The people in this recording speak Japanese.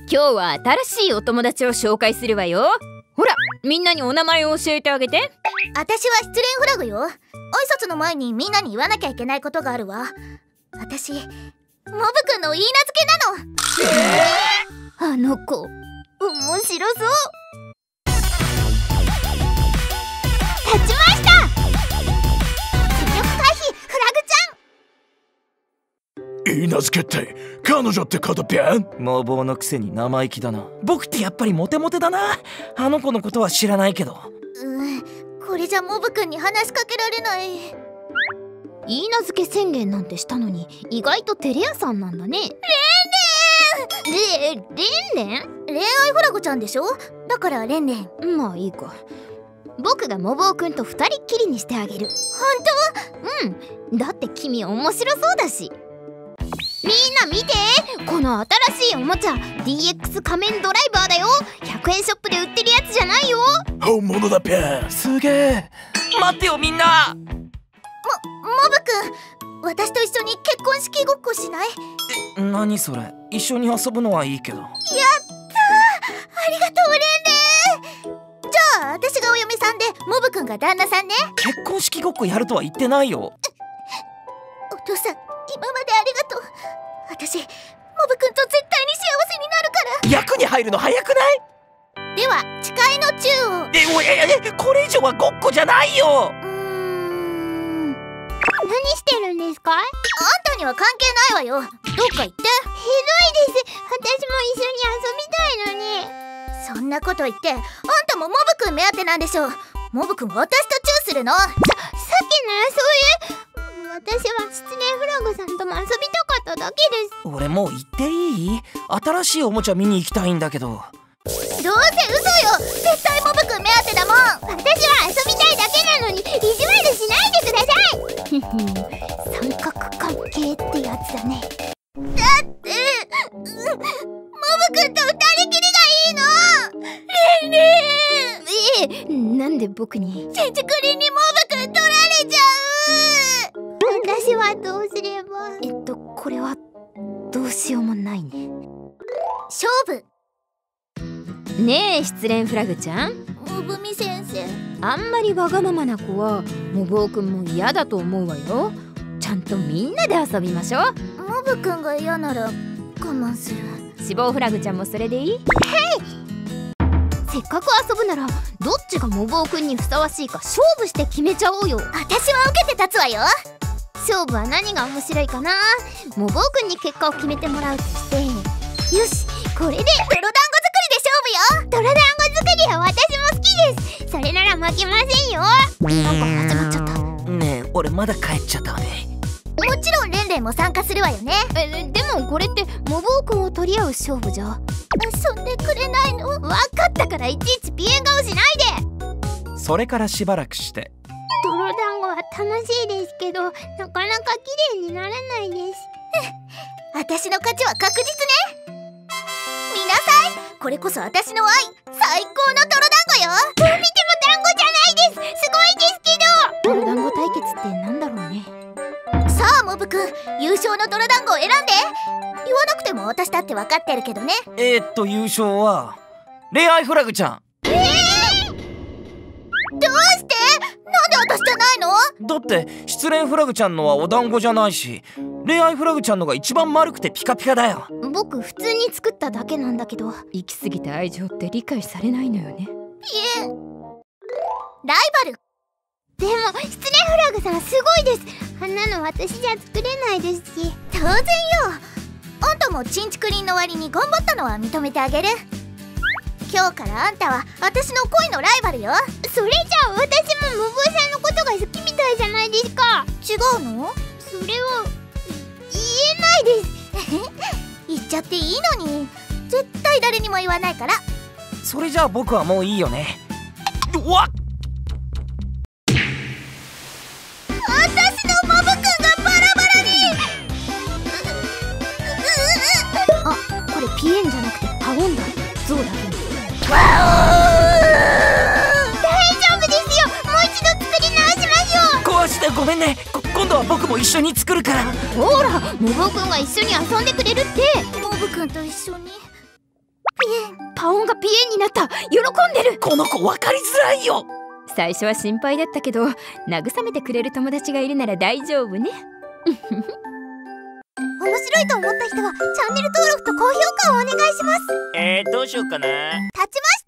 今日は新しいお友達を紹介するわよ。ほら、みんなにお名前を教えてあげて。 私は失恋フラグよ。挨拶の前にみんなに言わなきゃいけないことがあるわ。私、モブくんの言い名付けなの。あの子、面白そう。立ちました。積極回避、フラグちゃん。 言い名付けって彼女ってことぴゃん。 無謀のくせに生意気だな。僕ってやっぱりモテモテだな。あの子のことは知らないけど。 これじゃモブくんに話しかけられない。 言い名付け宣言なんてしたのに意外と照れ屋さんなんだね。 レンレン恋愛フラグちゃんでしょ。だからレンレン。 まあいいか。僕がモボウくんと二人っきりにしてあげる。 本当？だって君面白そうだし。みんな見て、この新しいおもちゃ DX 仮面ドライバーだよ。100円ショップで売ってるやつじゃないよ。 本物だぴゃん。 すげえ。待ってよみんな。 モブくん、私と一緒に結婚式ごっこしない？ 何それ。一緒に遊ぶのはいいけど。やったー、 ありがとうレンレン。じゃあ私がお嫁さんでモブくんが旦那さんね。 結婚式ごっこやるとは言ってないよ。 お父さん、今までありがとう。私、モブくんと絶対に幸せになるから。 役に入るの早くない？ では誓いのチューを。 これ以上はごっこじゃないよ。 何してるんですか？あんたには関係ないわよ。どっか行って。ひどいです。私も一緒に遊びたいのに。そんなこと言って、あんたもモブくん目当てなんでしょう。モブくんが私とチューするの。さっきのそういう。私は失恋フラグさんとも遊びたかっただけです。 俺もう行っていい？新しいおもちゃ見に行きたいんだけど。 どうせ嘘よ。絶対モブくん目当てだもん。私は遊びたいだけなのに意地悪しないでください。三角関係ってやつだね。だってモブくんと二人きりがいいの。レンレン。 なんで僕に？ ちんちくりんにモブくん取られちゃう。私はどうすれば。 これはどうしようもないね。 勝負。 ねえ失恋フラグちゃん。 モブミ先生。 あんまりわがままな子はモボウくんも嫌だと思うわよ。ちゃんとみんなで遊びましょう。 モブくんが嫌なら我慢する。 死亡フラグちゃんもそれでいい？はい。せっかく遊ぶならどっちがモボウくんにふさわしいか勝負して決めちゃおうよ。 私は受けて立つわよ。 勝負は何が面白いかな。モボウくんに結果を決めてもらうとして、よし、これで泥団子作りで勝負よ。泥団子作りは私も好きです。それなら負けませんよ。なんか始まっちゃった。 ねえ、俺まだ帰っちゃったわね。 もちろんレンレンも参加するわよね。 でもこれってモボウくんを取り合う勝負じゃ。 遊んでくれないの？ 分かったからいちいちピエン顔しないで。 それからしばらくして泥団子は楽しいですけどなかなか綺麗にならないです。私の勝ちは確実ね。見なさい、これこそ私の愛、最高の泥団子よ。どう見ても団子じゃないです。すごいですけど。 泥団子対決ってなんだろうね。 さあモブくん、優勝の泥団子を選んで。言わなくても私だって分かってるけどね。 優勝は恋愛フラグちゃん。 どうして？なんで私じゃないの？ だって失恋フラグちゃんのはお団子じゃないし、恋愛フラグちゃんのが一番丸くてピカピカだよ。 僕普通に作っただけなんだけど、行き過ぎた愛情って理解されないのよね。 ピエンライバル。 でも失恋フラグさんすごいです。あんなの私じゃ作れないですし。 当然よ。あんたもチンチクリンの割に頑張ったのは認めてあげる。今日からあんたは私の恋のライバルよ。 それじゃあ私もモボウさんのことが好きみたいじゃないですか。 違うの？ それは言えないです。 言っちゃっていいのに。絶対誰にも言わないから。 それじゃあ僕はもういいよね。うわっ、 私のモブくんがバラバラに。 あ、これピエンじゃなくてパオンだ。ゾウだけに。 大丈夫ですよ。もう一度作り直しましょう。 壊してごめんね。今度は僕も一緒に作るから。 ほら、モボウくんが一緒に遊んでくれるって。 モブくんと一緒に。 パオンがピエンになった。喜んでる。 この子分かりづらいよ。 最初は心配だったけど、慰めてくれる友達がいるなら大丈夫ね。 面白いと思った人はチャンネル登録と高評価をお願いします。 どうしようかな。 立ちました。